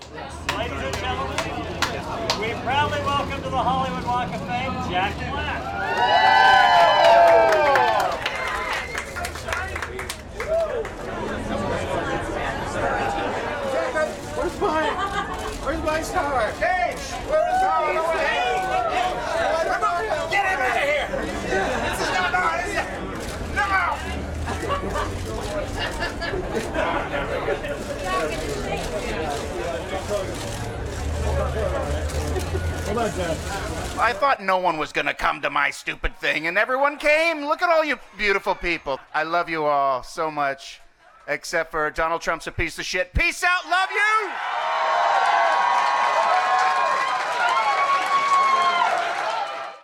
Ladies and gentlemen, we proudly welcome to the Hollywood Walk of Fame, Jack Black. Where's my star? Hey! Where is all the way? Come on! Get him out of here! This is not on! I thought no one was going to come to my stupid thing, and everyone came. Look at all you beautiful people. I love you all so much, except for Donald Trump's a piece of shit. Peace out, love you!